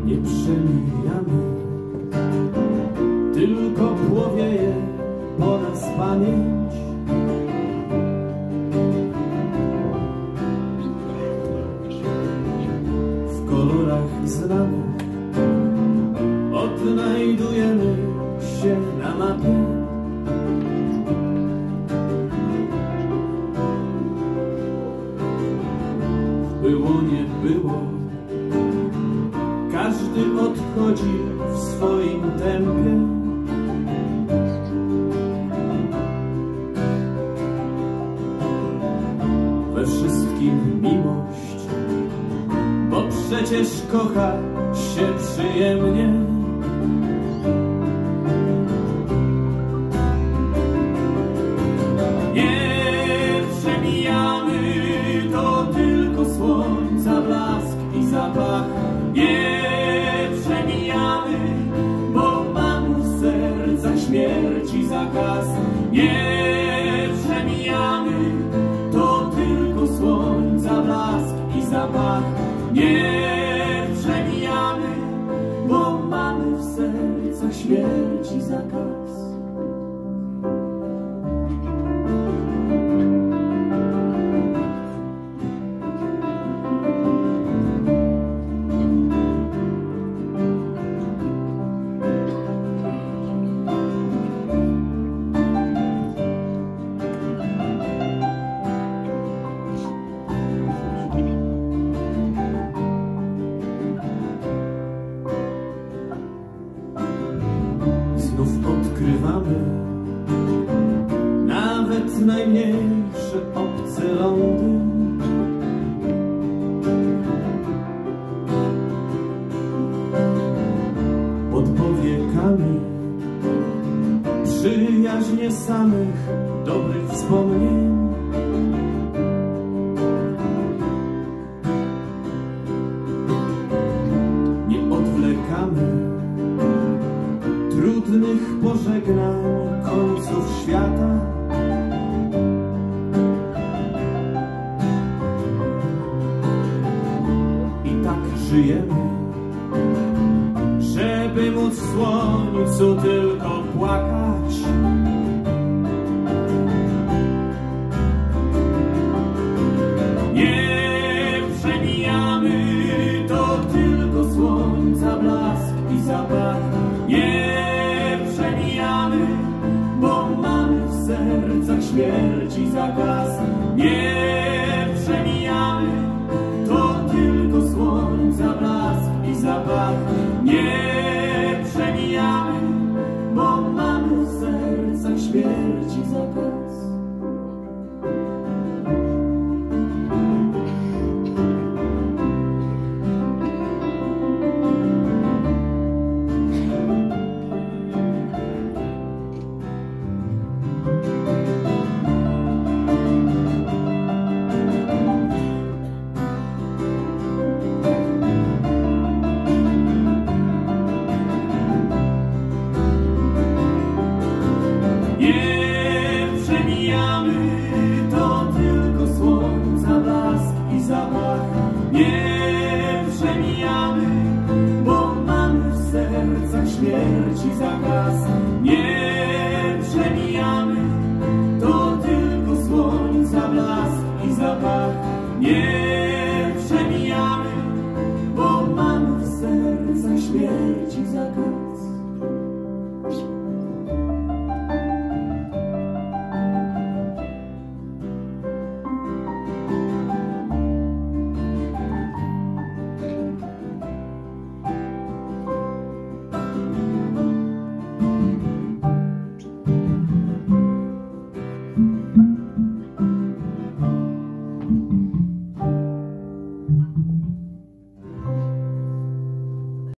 nie przemijamy, tylko płowieje po nas pamięć. W kolorach znanych odnajdujemy się na mapie. Było, nie było, każdy odchodzi w swoim tempie. We wszystkim miłość, bo przecież kocha się przyjemnie. Nie przemijamy, to tylko słońca blask i zapach. Nie przemijamy, bo mamy w sercach śmierci zakaz. Nie przemijamy, to tylko słońca blask i zapach. Nie przemijamy, bo mamy w sercach śmierci zakaz. Znów odkrywamy nawet najmniejsze obce lądy. Pod powiekami przyjaźnie samych dobrych wspomnień. Nie odwlekamy trudnych pożegnań końców świata. I tak żyjemy, żeby móc w słońcu tylko płakać. Nie przemijamy, to tylko słońca blask i zapach. Nie przemijamy, bo mamy w sercach śmierci zakaz. Nie przemijamy, to tylko słońca blask i zapach. Nie przemijamy, bo mamy w sercach śmierci zakaz. Nie przemijamy, to tylko słońca blask i zapach. Nie przemijamy, bo mamy w sercach śmierci zakaz. Nie przemijamy, to tylko słońca blask i zapach. Nie przemijamy, bo mamy w sercach śmierci zakaz.